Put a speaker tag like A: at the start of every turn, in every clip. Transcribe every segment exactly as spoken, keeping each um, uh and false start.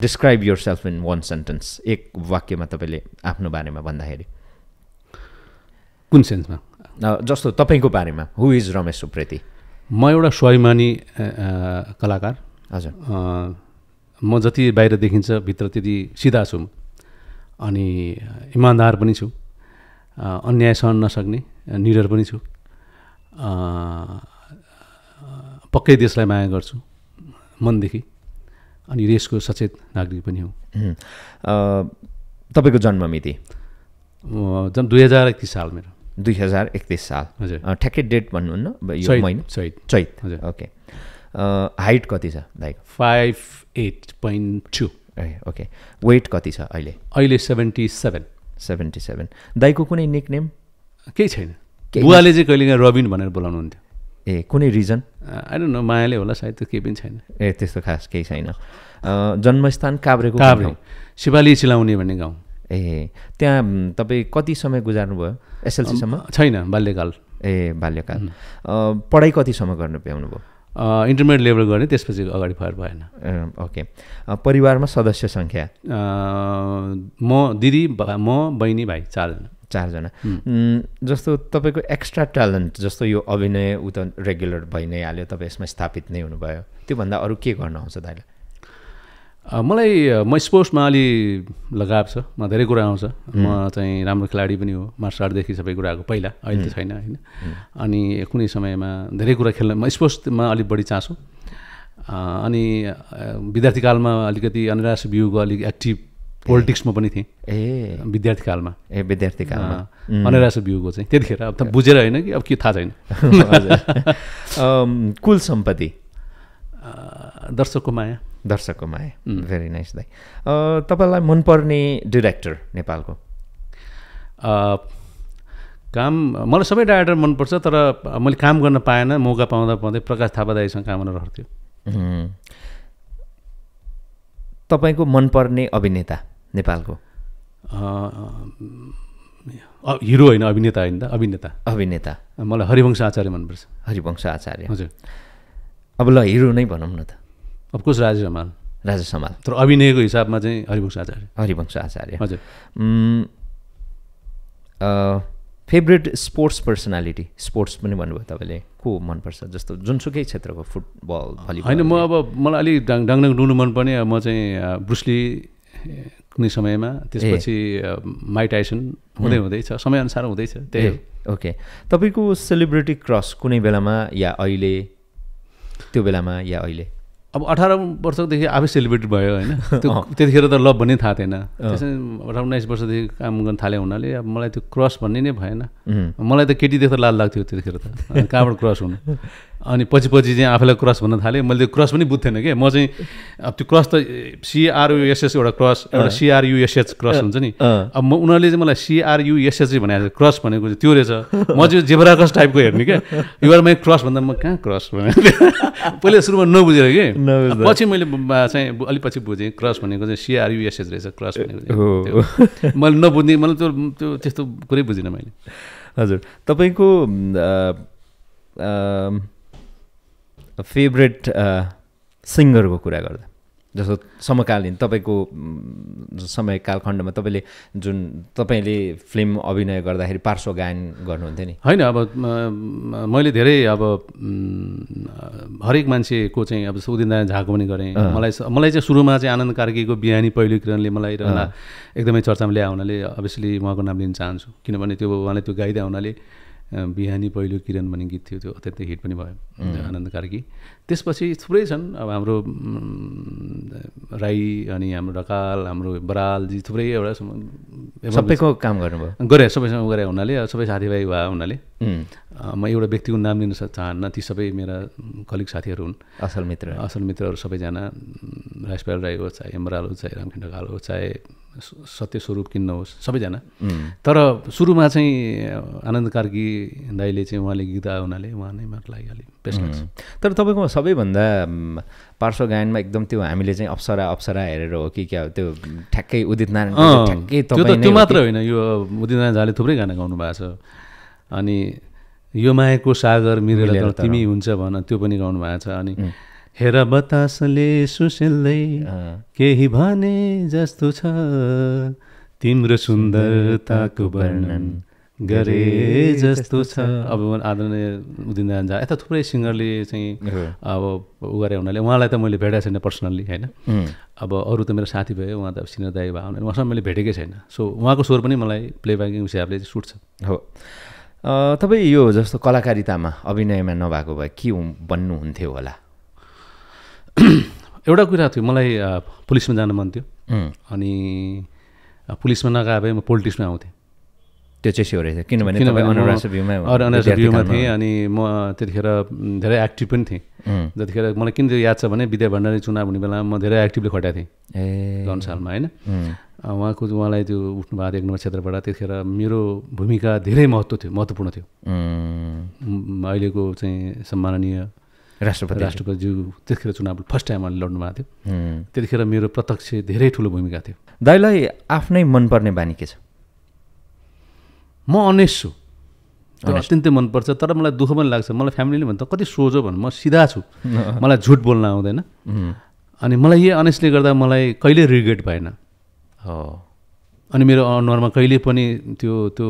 A: Describe yourself in one sentence, एक वाक्यमा तपाईँले आफ्नो बारेमा भन्दाखेरि
B: कुन सेन्समा?
A: जस्तो तपाईँको बारेमा, हु इज रमेश उप्रेती?
B: म एउटा स्वाभिमानी कलाकार।
A: हजुर।
B: म जति बाहिर देखिन्छ भित्र त्यति सिधा छु अनि इमान्दार पनि छु, अन्याय सहन नसक्ने निडर पनि छु, पक्कै देशलाई माया गर्छु मनदेखि अनि देशको सचेत नागरिक पनि हुँ।
A: तपाईँको जन्म मिति?
B: जन्म दुई हजार एकतिस साल मेरो।
A: दुई हजार एकतिस साल।
B: हजुर।
A: ठ्याक्कै डेट भन्नुहुन्न? यो महिना?
B: चैत।
A: चैत।
B: हजुर।
A: ओके। हाइट कति छ दाइको?
B: Five eight point two.
A: Ah okay. Weight कति छ अहिले?
B: अहिले सेभेन्टी सेभेन।
A: Seventy seven. दाइको कुनै निकनेम?
B: केही छैन। बुवाले चाहिँ कहिलेकाहीँ रबिन भनेर बोलाउनुहुन्थ्यो।
A: ए कुनै रिजन?
B: आई डोन्ट नो, मायाले होला सायद, त्यो केही पनि छैन।
A: ए त्यस्तो खास केही छैन। जन्मस्थान काभ्रेको?
B: काभ्रे, शिवाली चिलाउने भन्ने गाउँ।
A: ए त्यहाँ तपाईँ कति समय गुजार्नुभयो? एसएलसीसम्म? छैन,
B: बाल्यकाल।
A: ए बाल्यकाल। पढाइ कतिसम्म गर्नु भ्याउनुभयो?
B: इन्टरमिडिएट लेभल गर्ने, त्यसपछि अगाडि फर भएन।
A: ओके। परिवारमा सदस्य सङ्ख्या?
B: म, दिदी, म, बहिनी, भाइ, चारजना।
A: चारजना। जस्तो तपाईँको एक्स्ट्रा ट्यालेन्ट, जस्तो यो अभिनय उ त रेगुलर भइ नै हाल्यो, तपाईँ यसमा स्थापित नै हुनुभयो, त्योभन्दा अरू के गर्न आउँछ दाइलाई?
B: मलाई म स्पोर्ट्समा अलि लगाव छ, म धेरै कुरा आउँछ। म चाहिँ राम्रो खेलाडी पनि हो, मार्सल आर्टदेखि सबै कुराको पहिला, अहिले त छैन होइन। अनि कुनै समयमा धेरै कुरा खेल्न, म स्पोर्ट्समा अलिक बढी चासो। अनि विद्यार्थी कालमा अलिकति अन्तर्राष्ट्रिय व्यूको अलिक एक्टिभ पोलिटिक्समा पनि थिएँ।
A: ए
B: विद्यार्थी कालमा?
A: ए विद्यार्थी कालमा
B: अन्तर्राष्ट्रिय व्यूको चाहिँ त्यतिखेर। अब त बुझेर होइन कि अब के थाहा छैन।
A: कुल सम्पत्ति?
B: दर्शकको माया।
A: दर्शकको माया। भेरी नाइस दाइ। तपाईँलाई मनपर्ने डिरेक्टर नेपालको?
B: काम मलाई सबै डाइरेक्टर मनपर्छ, तर मैले काम गर्न पाएन, मौका पाउँदा पाउँदै प्रकाश थापा दाइसँग काम गर्न रहन्थ्यो।
A: तपाईँको मनपर्ने अभिनेता नेपालको?
B: हिरो होइन, अभिनेता होइन त, अभिनेता।
A: अभिनेता
B: मलाई हरिवंश आचार्य मनपर्छ।
A: हरिवंश आचार्य।
B: हजुर।
A: अब ल हिरो नै भनौँ न त।
B: अफकोर्स राजेश हमाल।
A: राजेश हमाल।
B: तर अभिनयको हिसाबमा चाहिँ हरिवंश आचार्य।
A: हरिवंश आचार्य।
B: हजुर।
A: Favourite sports personality? स्पोर्ट्स पनि भन्नुभयो तपाईँले, को मनपर्छ? जस्तो जुनसुकै क्षेत्रको, फुटबल, भलिबल?
B: होइन, म अब मलाई अलिक डाङ डाङडाङ डुल्नु मनपर्ने, म चाहिँ ब्रुसली कुनै समयमा, त्यसपछि माइक टाइसन, हुँदै हुँदैछ, समयअनुसार हुँदैछ, त्यही हो।
A: ओके। तपाईँको सेलिब्रिटी क्रस कुनै बेलामा या अहिले? त्यो बेलामा या अहिले?
B: अब अठार वर्षदेखि आफै सेलिब्रेटी भयो होइन, त्यो त्यतिखेर त लभ भन्ने थाहा थिएन। त्यसै अठार उन्नाइस वर्षदेखि काम गर्न थाले हुनाले अब मलाई त्यो क्रस भन्ने नै भएन। मलाई त केटी देख्दा लाज लाग्थ्यो त्यतिखेर त, कहाँबाट क्रस हुनु। अनि पछि पछि चाहिँ आफैलाई क्रस भन्न थालेँ। मैले त्यो क्रस पनि बुझ्थेन कि, म चाहिँ अब त्यो क्रस त सिआरयुएसएस एउटा क्रस, एउटा सिआरयुएसएच क्रस हुन्छ नि। अब म उनीहरूले चाहिँ मलाई सिआरयुएसएच भनेको क्रस भनेको चाहिँ त्यो रहेछ। म चाहिँ जेब्रा क्रस टाइपको हेर्ने क्या, युआर माई क्रस भन्दा म कहाँ क्रस भने पहिले सुरुमा नबुझेर कि, पछि मैले चाहिँ अलिक पछि बुझेँ क्रस भनेको चाहिँ सिआरयुएसएच रहेछ क्रस भनेको। मैले नबुझ्ने, मलाई त्यो त्यो त्यस्तो कुरै बुझिनँ मैले।
A: हजुर। तपाईँको फेभरेट सिङ्गरको कुरा गर्दा, जस्तो समकालीन तपाईँको समय कालखण्डमा तपाईँले जुन तपाईँले फिल्म अभिनय गर्दाखेरि पार्श्व गायन गर्नुहुन्थ्यो नि? होइन,
B: अब मैले धेरै अब हरेक मान्छेको चाहिँ अब उदित नारायण झाको पनि गरेँ। मलाई मलाई चाहिँ सुरुमा चाहिँ आनन्द कार्कीको बिहानी पहिलो किरणले मलाई एकदमै चर्चामा ल्याए हुनाले अभियसली उहाँको नाम लिन चाहन्छु, किनभने त्यो उहाँले त्यो गाइदिए हुनाले। बिहानी पहिलो किरण भन्ने गीत थियो, त्यो अत्यन्तै हिट पनि भयो, आनन्द कार्की। त्यसपछि थुप्रै छन्, अब हाम्रो राई अनि हाम्रो ढकाल, हाम्रो बरालजी, थुप्रै एउटा
A: सबैको काम गर्नुभयो?
B: गरेँ, सबैसँग गरे हुनाले, सबै साथीभाइ भए हुनाले म एउटा व्यक्तिको नाम लिन चाहन्न। ती सबै मेरा कलिग साथीहरू हुन्,
A: असल मित्र
B: असल मित्रहरू सबैजना। राजपाल राई होस्, चाहे एमराल होस्, चाहे रामखिन ढकाल होस्, चाहे सत्य स्वरूप किन्न होस्, सबैजना। तर सुरुमा चाहिँ आनन्द कार्की दाइले चाहिँ उहाँले गीत आयो हुनाले उहाँ नै मलाई लागि अलिक बेस्ट लाग्छ।
A: तर तपाईँको सबैभन्दा पार्श्व गायनमा एकदम त्यो हामीले चाहिँ अप्सरा अप्सरा हेरेर हो कि क्या, त्यो ठ्याक्कै उदित नारायण ठ्याक्कै?
B: त्यो मात्र होइन, यो उदित नारायण झाले थुप्रै गाना गाउनु भएको छ। अनि यो मायाको सागर मिरेर तिमी हुन्छ भन, त्यो पनि गाउनु भएको छ। अनि हेर बतासले सुसेल्दै केही भने जस्तो छ तिम्रो सुन्दरताको वर्णन गरे जस्तो छ। अब आदरणीय उदिन जान्छ यता थुप्रै सिङ्गरले चाहिँ अब उ गरे हुनाले उहाँलाई त मैले भेटेको छैन पर्सनल्ली होइन। अब अरू त मेरो साथी भयो उहाँ त सिनियर दाइ भयो भने उहाँसँग मैले भेटेकै छैन। सो उहाँको स्वर पनि मलाई प्लेब्याक हिसाबले चाहिँ सुट्छ।
A: हो तपाईँ यो जस्तो कलाकारितामा अभिनयमा नभएको भए के बन्नुहुन्थ्यो होला?
B: एउटा कुरा थियो मलाई पुलिसमा जान मन थियो अनि पुलिसमा नगए भए म पोलिटिक्समा आउँथेँ।
A: त्यो चाहिँ स्योर थियो किनभने अनराष्ट्रिय
B: भ्यूमा थिएँ अनि म त्यतिखेर धेरै एक्टिभ पनि थिएँ। जतिखेर मलाई किन त्यो याद छ भने विद्या भण्डारी चुनाव हुने बेलामा म धेरै एक्टिभली खटाएको थिएँ ए गन सालमा होइन। उहाँको उहाँलाई त्यो उठ्नु भएको एक नम्बर क्षेत्रबाट त्यतिखेर मेरो भूमिका धेरै महत्त्व थियो महत्त्वपूर्ण थियो। अहिलेको चाहिँ सम्माननीय राष्ट्रपति राष्ट्रपतिज्यू त्यतिखेर चुनाव फर्स्ट टाइम उहाँले लड्नु भएको थियो। त्यतिखेर मेरो प्रत्यक्ष धेरै ठुलो भूमिका थियो।
A: दाइलाई आफ्नै मनपर्ने बानी के छ?
B: म अनेस्ट छु अत्यन्तै मनपर्छ तर मलाई दुःख पनि लाग्छ। मलाई फ्यामिलीले भन्छ कति सोझो भन् म सिधा छु मलाई झुट बोल्न आउँदैन अनि मलाई यही अनेस्टले गर्दा मलाई कहिले रिग्रेट भएन।
A: हो
B: अनि मेरो अनुहारमा कहिले पनि त्यो त्यो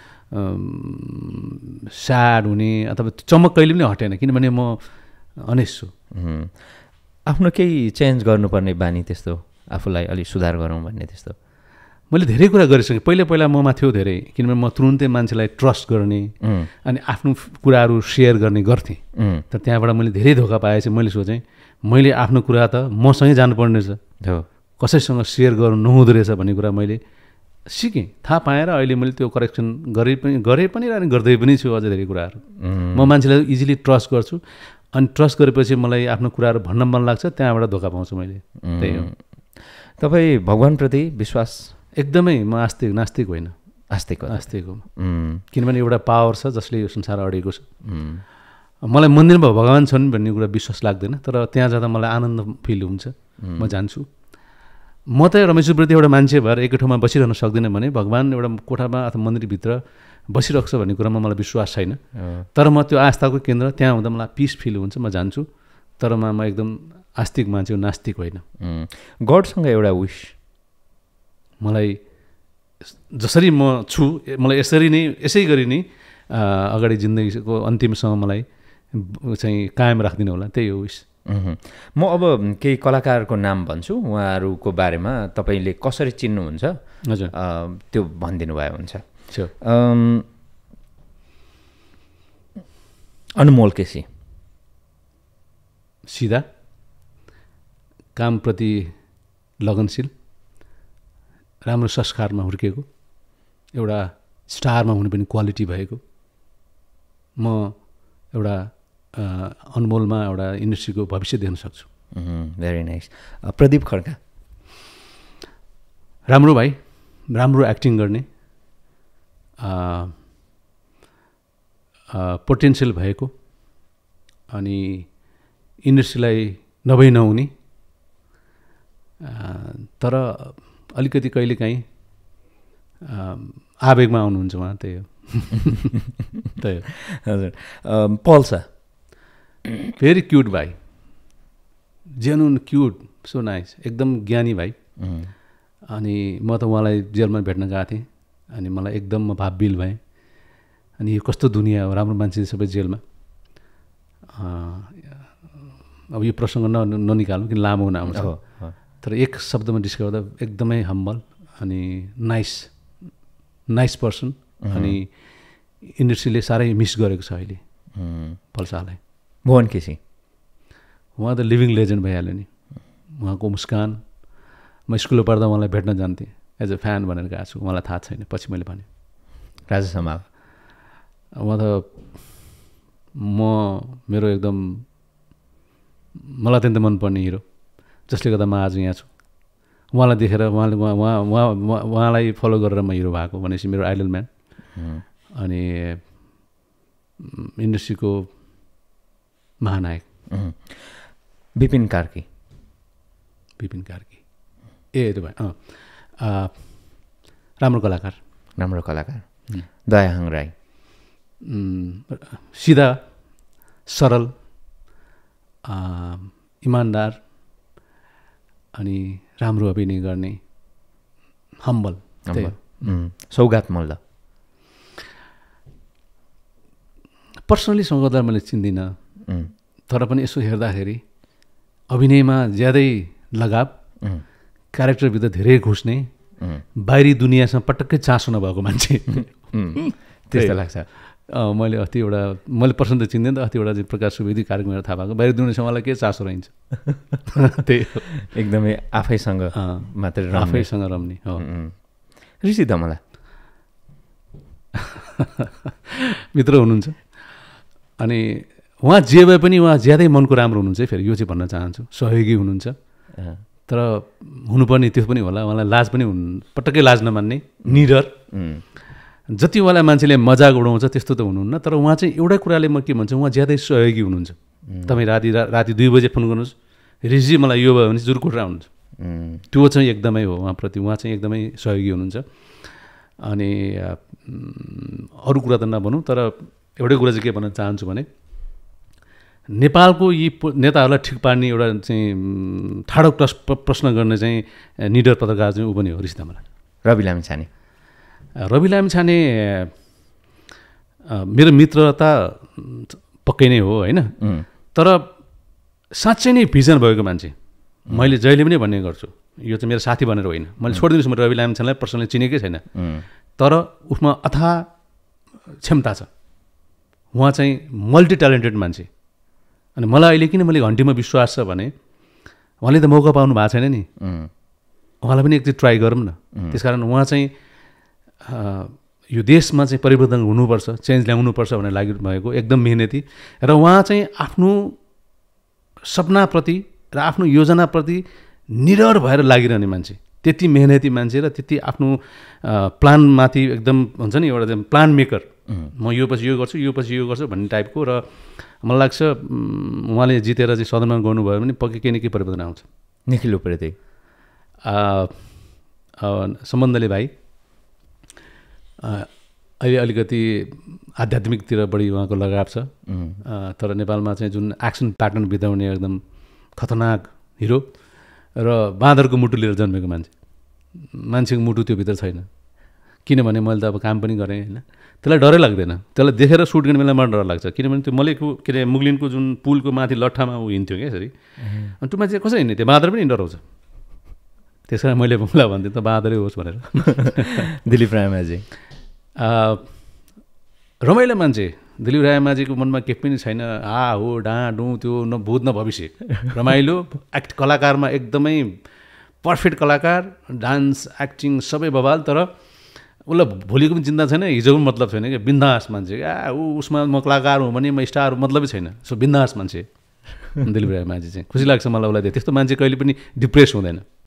B: स्याड हुने अथवा चमक कहिले पनि हटेन किनभने म अनेस्ट छु।
A: आफ्नो केही चेन्ज गर्नुपर्ने बानी त्यस्तो आफूलाई अलिक सुधार गरौँ भन्ने त्यस्तो
B: मैले धेरै कुरा गरिसकेँ। पहिला पहिला ममा थियो धेरै किनभने म तुरुन्तै मान्छेलाई ट्रस्ट गर्ने अनि आफ्नो कुराहरू सेयर गर्ने गर्थेँ। तर त्यहाँबाट मैले धेरै धोका पाएपछि मैले सोचेँ मैले आफ्नो कुरा त मसँगै जानुपर्ने रहेछ कसैसँग सेयर गर्नु नहुँदो रहेछ भन्ने कुरा मैले सिकेँ थाहा पाएर अहिले मैले त्यो करेक्सन गरे पनि गरेँ पनि र गर्दै पनि छु अझै धेरै कुराहरू। म मान्छेलाई इजिली ट्रस्ट गर्छु अनि ट्रस्ट गरेपछि मलाई आफ्नो कुराहरू भन्न मन लाग्छ त्यहाँबाट धोका पाउँछु मैले। त्यही हो।
A: तपाईँ भगवान्प्रति विश्वास?
B: एकदमै म आस्तिक नास्तिक होइन
A: आस्तिक
B: आस्तिक हो किनभने एउटा पावर छ जसले यो संसार अडेको छ। मलाई मन्दिरमा भगवान् छन् भन्ने कुरा विश्वास लाग्दैन तर त्यहाँ जाँदा मलाई आनन्द फिल हुन्छ म जान्छु। म त रमेश उप्रेती एउटा मान्छे भएर एकै ठाउँमा बसिरहन सक्दिनँ भने भगवान् एउटा कोठामा अथवा मन्दिरभित्र बसिरहेको छ भन्ने कुरामा मलाई विश्वास छैन। तर म त्यो आस्थाको केन्द्र त्यहाँ हुँदा मलाई पिस फिल हुन्छ म जान्छु तर म म एकदम आस्तिक मान्छे हो नास्तिक होइन।
A: गडसँग एउटा विश
B: मलाई जसरी म छु मलाई यसरी नै यसै गरी नै अगाडि जिन्दगीको अन्तिमसम्म मलाई चाहिँ कायम राखिदिनु होला त्यही हो विश।
A: म अब केही कलाकारको नाम भन्छु उहाँहरूको बारेमा तपाईँले कसरी चिन्नुहुन्छ
B: हजुर
A: त्यो भनिदिनु भयो हुन्छ। अनमोल केसी
B: सिधा कामप्रति लगनशील राम्रो संस्कारमा हुर्किएको एउटा स्टारमा हुनु पनि क्वालिटी भएको म एउटा अनमोलमा एउटा इन्डस्ट्रीको भविष्य देख्न सक्छु।
A: Very nice. प्रदीप खड्का
B: राम्रो भाइ राम्रो एक्टिङ गर्ने पोटेन्सियल भएको अनि इन्डस्ट्रीलाई नभई नहुने तर अलिकति कहिलेकाहीँ आवेगमा आउनुहुन्छ उहाँ त्यही हो त्यही हो।
A: हजुर पल्सा
B: भेरी क्युट भाइ जेन्युन क्युट सो नाइस एकदम ज्ञानी भाइ। अनि म त उहाँलाई जेलमा भेट्न गएको थिएँ अनि मलाई एकदम म भावविल भएँ अनि यो कस्तो दुनियाँ हो राम्रो मान्छे सबै जेलमा। अब यो प्रसङ्ग न ननिकाल्नु किन लामो हुन आउँछ तर एक शब्दमा डिस्क्राइब गर्दा एकदमै हम्बल अनि नाइस नाइस पर्सन अनि इन्डस्ट्रीले साह्रै मिस गरेको छ अहिले पल्सालाई।
A: भुवन केसी
B: उहाँ त लिभिङ लेजेन्ड भइहाल्यो नि। उहाँको मुस्कान म स्कुलमा पढ्दा उहाँलाई भेट्न जान्थेँ एज अ फ्यान भनेर गएको छु उहाँलाई थाहा छैन पछि मैले भने।
A: राजेश हमाल
B: उहाँ त म मेरो एकदम मलाई अत्यन्त मनपर्ने हिरो जसले गर्दा म आज यहाँ छु। उहाँलाई देखेर उहाँले उहाँ उहाँ उहाँ उहाँलाई फलो गरेर म हिरो भएको भनेपछि मेरो आइडल म्यान। अनि इन्डस्ट्रीको महानायक
A: विपिन कार्की
B: विपिन कार्की ए त्यो भाइ अँ राम्रो कलाकार
A: राम्रो कलाकार। दयाहाङ राई
B: सिधा सरल इमान्दार अनि राम्रो अभिनय गर्ने, हम्बल।
A: सौगात मल्ल
B: पर्सनली सौगातलाई मैले चिन्दिनँ, तर पनि यसो हेर्दाखेरि अभिनयमा ज्यादै लगाव, क्यारेक्टरभित्र धेरै घुस्ने, बाहिरी दुनियाँसँग पटक्कै चासो नभएको मान्छे
A: त्यस्तो लाग्छ।
B: मैले अस्ति एउटा मैले पर्सन त चिन्दैन त, अस्ति एउटा चाहिँ प्रकाश सुवेदी कार्यक्रम हेरेर थाहा भएको बाहिरी दुनियाँसँग मलाई के चासो रहन्छ त्यही
A: एकदमै आफैसँग मात्रै
B: आफैसँग रम्ने हो।
A: ऋषि धमला
B: मित्र हुनुहुन्छ अनि उहाँ जे भए पनि उहाँ ज्यादै मनको राम्रो हुनुहुन्छ है। फेरि यो चाहिँ भन्न चाहन्छु, सहयोगी हुनुहुन्छ, तर हुनुपर्ने त्यो पनि होला। उहाँलाई लाज पनि हुनु, पटक्कै लाज नमान्ने, निडर। जति उहाँलाई मान्छेले मजाक उडाउँछ त्यस्तो त हुनुहुन्न, तर उहाँ चाहिँ एउटा कुराले म के भन्छु, उहाँ ज्यादै सहयोगी हुनुहुन्छ। तपाईँ राति राति दुई बजे फोन गर्नुहोस्, ऋषि मलाई यो भयो भने जुरकोटरा हुनुहुन्छ, त्यो चाहिँ एकदमै हो उहाँप्रति। उहाँ चाहिँ एकदमै सहयोगी हुनुहुन्छ। अनि अरू कुरा त नभनौँ, तर एउटै कुरा चाहिँ के भन्न चाहन्छु भने नेपालको यी नेताहरूलाई ठिक पार्ने एउटा चाहिँ ठाडो प्रश्न गर्ने चाहिँ निडर पत्रकार चाहिँ ऊ पनि हो ऋषि धमला।
A: रवि लामिछाने
B: रवि लामिछाने मेरो मित्रता पक्कै नै हो होइन, तर साँच्चै नै भिजन भएको मान्छे। मैले जहिले पनि भन्ने गर्छु, यो चाहिँ मेरो साथी भनेर होइन, मैले छोडिदिनुहोस्, म रवि लामिछानेलाई पर्सनली चिनेकै छैन, तर उसमा अथाह क्षमता छ। उहाँ चाहिँ मल्टी ट्यालेन्टेड मान्छे। अनि मलाई अहिले किन मैले घन्टीमा विश्वास छ भने उहाँले त मौका पाउनु भएको छैन नि, उहाँलाई पनि एकचोटि ट्राई गरौँ न। त्यसकारण उहाँ चाहिँ यो देशमा चाहिँ परिवर्तन हुनुपर्छ, चेन्ज ल्याउनुपर्छ भनेर लागिरहेको एकदम मेहनती, र उहाँ चाहिँ आफ्नो सपनाप्रति र आफ्नो योजनाप्रति निडर भएर लागिरहने मान्छे, त्यति मेहनती मान्छे र त्यति आफ्नो प्लानमाथि एकदम हुन्छ नि एउटा प्लान मेकर। म यो पछि यो गर्छु, यो पछि यो गर्छु भन्ने टाइपको। र मलाई लाग्छ उहाँले जितेर चाहिँ सदनमा गर्नुभयो भने पक्कै केही न केही परिवर्तन आउँछ।
A: निखिल उप्रेती
B: सम्बन्धले भाइ अहिले अलिकति आध्यात्मिकतिर बढी उहाँको लगाव छ, तर नेपालमा चाहिँ जुन एक्सन प्याटर्न बिताउने एकदम खतरनाक हिरो र बाँदरको मुटु लिएर जन्मेको मान्छे। मान्छेको मुटु त्यो भित्र छैन, किनभने मैले त अब काम पनि गरेँ होइन, त्यसलाई डरै लाग्दैन। त्यसलाई देखेर सुट गर्ने बेला मलाई डर लाग्छ, किनभने त्यो मलेको के अरे मुगलिनको जुन पुलको माथि लट्ठामा ऊ हिँड्थ्यो क्या यसरी, अनि त्यो मान्छे कसरी हिँड्ने, त्यो बाँदर पनि डराउँछ। त्यस कारण मैले मलाई भन्थेँ त बाँदरै होस् भनेर।
A: दिलीप रायमाझी
B: रमाइलो मान्छे, दिलीप रायमाझीको मनमा केही पनि छैन, हा हो डाँ डुँ त्यो न भूत न भविष्य, रमाइलो एक्ट कलाकारमा एकदमै पर्फेक्ट कलाकार, डान्स एक्टिङ सबै बवाल। तर उसलाई भोलिको पनि चिन्ता छैन, हिजोको पनि मतलब छैन क्या, बिन्दास मान्छे। आ ऊ उसमा म कलाकार हुँ भने म स्टार मतलबै छैन, सो बिन्दास मान्छे दिलीप रायमाझी चाहिँ। खुसी लाग्छ मलाई उसलाई, त्यस्तो मान्छे कहिले पनि डिप्रेस हुँदैन।